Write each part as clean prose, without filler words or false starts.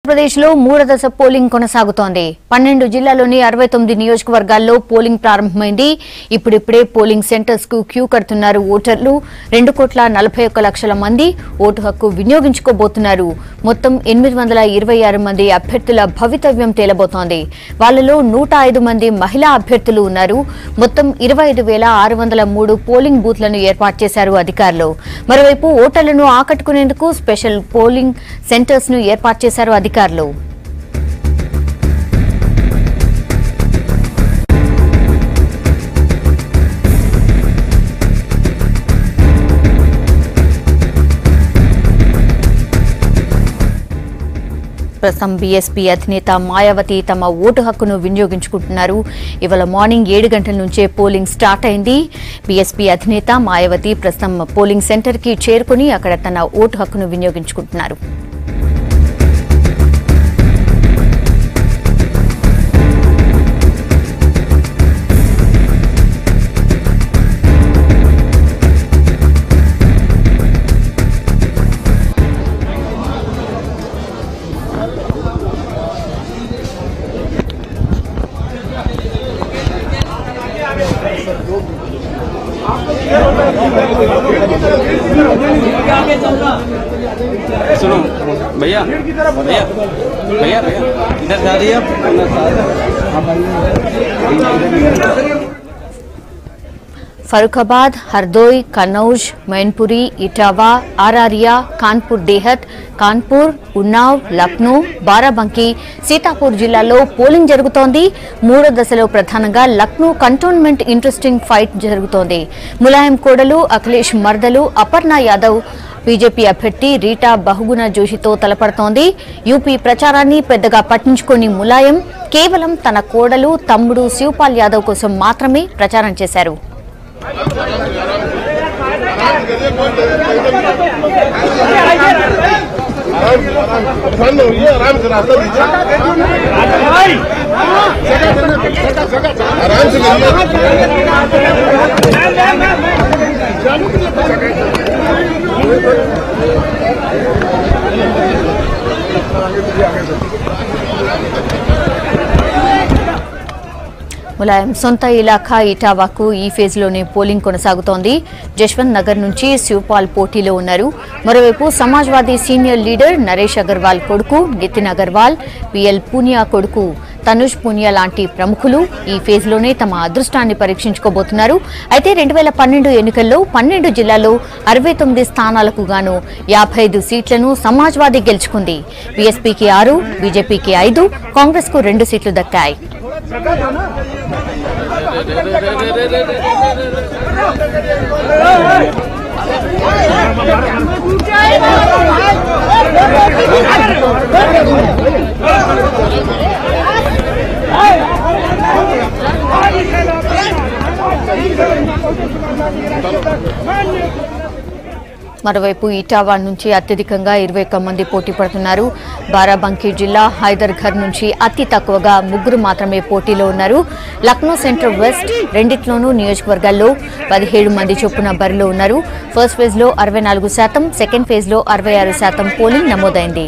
ఆంధ్రప్రదేశ్ లో మూడో దశ పోలింగ్ కొనసాగుతోంది. 12 జిల్లాల్లోని 69 నియోజకవర్గాల్లో పోలింగ్ ప్రారంభమైంది. ఇప్పుడిప్పుడే పోలింగ్ సెంటర్స్ కు క్యూ కడుతున్నారు ఓటర్లు. 2,41,00,000 మంది ఓటు హక్కు వినియోగించుకోబోతున్నారు. మొత్తం 826 మంది అభ్యర్థుల భవితవ్యం తేలబోతోంది. వాళ్లలో 105 మంది మహిళా అభ్యర్థులు ఉన్నారు. మొత్తం 25,603 పోలింగ్ బూత్లను ఏర్పాటు చేశారు అధికారులు. మరోవైపు ఓటర్లను ఆకట్టుకునేందుకు స్పెషల్ పోలింగ్ సెంటర్స్ ను ఏర్పాటు చేశారు అధికారులు. ప్రస్తుతం బీఎస్పీ అధినేత మాయావతి తమ ఓటు హక్కును వినియోగించుకుంటున్నారు. ఇవాళ మార్నింగ్ 7 గంటల నుంచే పోలింగ్ స్టార్ట్ అయింది. బీఎస్పీ అధినేత మాయావతి ప్రస్తుతం పోలింగ్ సెంటర్ కి చేరుకుని అక్కడ తన ఓటు హక్కును వినియోగించుకుంటున్నారు. सुनो भैया भैया भैया भैया इधर जा रही है। फरुखाबाद, हरदोई, कन्नौज, मैनपुरी, इटावा, आरारिया, कानपुर देहत, कानपुर, उन्नाव, लखनऊ, बाराबंकी, सीतापुर జిల్లాల్లో పోలింగ్ జరుగుతోంది. మూడో దశలో ప్రధానంగా లక్నో కంటోన్మెంట్ ఇంట్రెస్టింగ్ ఫైట్ జరుగుతోంది. ములాయం కోడలు అఖిలేష్ మర్దలు అపర్ణ యాదవ్ బీజేపీ అభ్యర్థి రీటా బహుగుణ జోషితో తలపడుతోంది. యూపీ ప్రచారాన్ని పెద్దగా పట్టించుకోని ములాయం కేవలం తన కోడలు తమ్ముడు శివపాల్ యాదవ్ కోసం మాత్రమే ప్రచారం చేశారు. ములాయం సొంత ఇలాఖా ఇటావాకు ఈ ఫేజ్ లోనే పోలింగ్ కొనసాగుతోంది. జశ్వంత్ నగర్ నుంచి శివపాల్ పోటీలో ఉన్నారు. మరోవైపు సమాజ్వాదీ సీనియర్ లీడర్ నరేష్ అగర్వాల్ కొడుకు నితిన్ అగర్వాల్, పిఎల్ పూనియా కొడుకు తనుష్ పూనియా లాంటి ప్రముఖులు ఈ ఫేజ్ లోనే తమ అదృష్టాన్ని పరీక్షించుకోబోతున్నారు. అయితే 2012 ఎన్నికల్లో 12 జిల్లాల్లో 69 స్థానాలకు గాను 55 సీట్లను సమాజ్వాదీ గెలుచుకుంది. బీఎస్పీకి 6, బీజేపీకి 5, కాంగ్రెస్ కు 2 సీట్లు దక్కాయి. మరోవైపు ఇటావా నుంచి అత్యధికంగా 21 మంది పోటీ పడుతున్నారు. బారాబంకీ జిల్లా హైదర్ఘర్ నుంచి అతి తక్కువగా 3 మాత్రమే పోటీలో ఉన్నారు. లక్నో సెంట్రల్ వెస్ట్ రెండిట్లోనూ నియోజకవర్గాల్లో 17 మంది చొప్పున బరిలో ఉన్నారు. ఫస్ట్ ఫేజ్ లో 64%, సెకండ్ ఫేజ్ లో 66% పోలింగ్ నమోదైంది.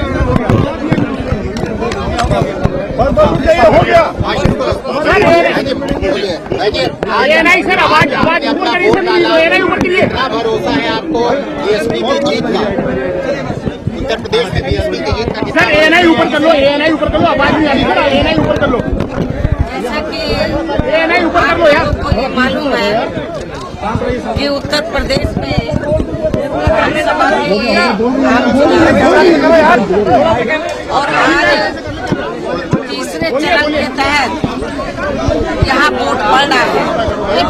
हो गया ये नहीं सर, आवाज ऊपर करिए सर, ये नहीं ऊपर करिए। क्या भरोसा है आपको बीएसपी की जीत का? उत्तर प्रदेश में बीएसपी की जीत का सर ये नहीं ऊपर कर लो, ये नहीं ऊपर कर लो, आवाज नहीं आ रही सर, ये नहीं ऊपर कर लो, जैसा कि ये नहीं ऊपर कर लो यार। आपको ये मालूम है कि उत्तर प्रदेश में विधानसभा के आम चुनाव और आज तीसरे चरण के तहत यहाँ वोट पड़ रहा है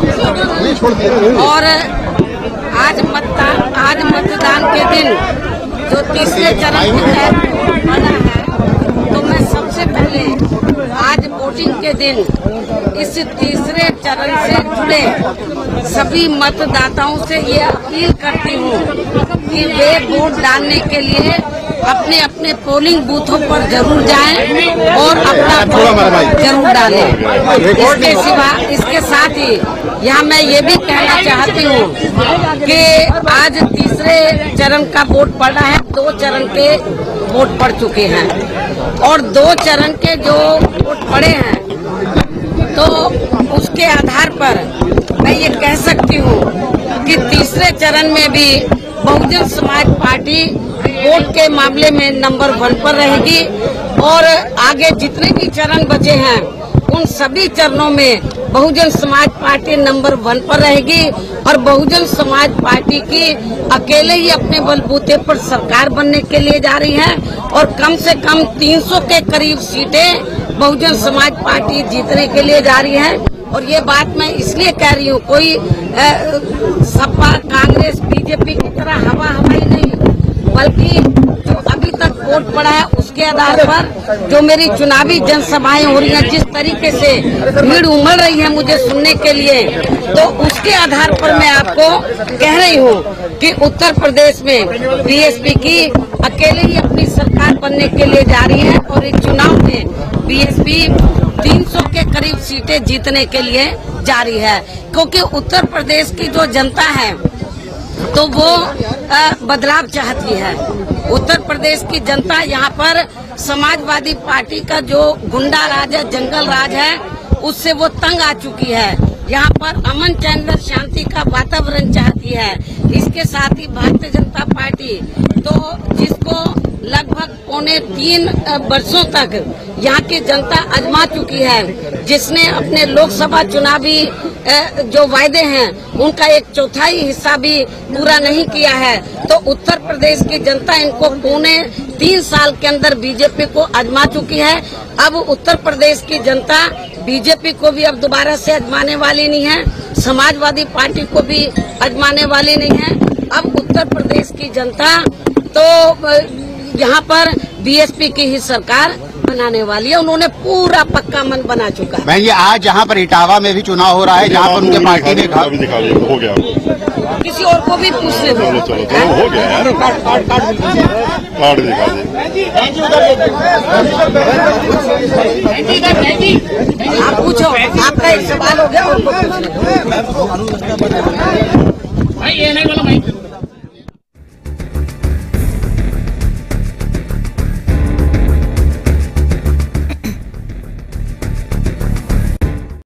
और आज मतदान के दिन जो तीसरे चरण के तहत वोट पड़ा है, तो मैं सबसे पहले आज वोटिंग के दिन इस तीसरे चरण से जुड़े सभी मतदाताओं से ये अपील करती हूँ कि वे वोट डालने के लिए अपने अपने पोलिंग बूथों पर जरूर जाएं और अपना वोट जरूर डालें। इसके सिवा इसके साथ ही यहाँ मैं ये भी कहना चाहती हूँ कि आज तीसरे चरण का वोट पड़ रहा है, 2 चरण के वोट पड़ चुके हैं और 2 चरण के जो वोट पड़े हैं तो उसके आधार पर मैं ये कह सकती हूँ कि तीसरे चरण में भी बहुजन समाज पार्टी वोट के मामले में नंबर 1 पर रहेगी और आगे जितने भी चरण बचे हैं उन सभी चरणों में बहुजन समाज पार्टी नंबर 1 पर रहेगी और बहुजन समाज पार्टी की अकेले ही अपने बलबूते पर सरकार बनने के लिए जा रही है और कम से कम 300 के करीब सीटें बहुजन समाज पार्टी जीतने के लिए जा रही है। और ये बात मैं इसलिए कह रही हूँ, कोई सपा कांग्रेस बीजेपी की तरह हवाई नहीं, बल्कि जो अभी तक वोट पड़ा है उसके आधार पर जो मेरी चुनावी जनसभाएं हो रही हैं, जिस तरीके से भीड़ उमड़ रही है मुझे सुनने के लिए, तो उसके आधार पर मैं आपको कह रही हूँ कि उत्तर प्रदेश में बीएसपी की अकेले ही अपनी सरकार बनने के लिए जा रही है और इस चुनाव में बीएसपी 300 के करीब सीटें जीतने के लिए जा रही है, क्योंकि उत्तर प्रदेश की जो जनता है तो वो बदलाव चाहती है। उत्तर प्रदेश की जनता यहाँ पर समाजवादी पार्टी का जो गुंडा राज है, जंगल राज है, उससे वो तंग आ चुकी है। यहाँ पर अमन चैन व शांति का वातावरण चाहती है। इसके साथ ही भारतीय जनता पार्टी तो जिसको लगभग 3 वर्षों तक यहाँ की जनता आजमा चुकी है, जिसने अपने लोकसभा चुनावी जो वायदे हैं उनका 1/4 हिस्सा भी पूरा नहीं किया है, तो उत्तर प्रदेश की जनता इनको 3 साल के अंदर बीजेपी को आजमा चुकी है। अब उत्तर प्रदेश की जनता बीजेपी को भी अब दोबारा से आजमाने वाली नहीं है, समाजवादी पार्टी को भी आजमाने वाली नहीं है। अब उत्तर प्रदेश की जनता तो यहाँ पर बीएसपी की ही सरकार बनाने वाली है, उन्होंने पूरा पक्का मन बना चुका है। बहन जी, आज जहाँ पर इटावा में भी चुनाव हो रहा है, जहाँ पर उनके पार्टी ने हो गया, किसी और को भी पूछ ले, चलो हो गया यार, कार्ड दिखा दे। आप पूछो, आपका एक सवाल हो गया, उनको पूछ ले। भाई ये नहीं बोला भाई।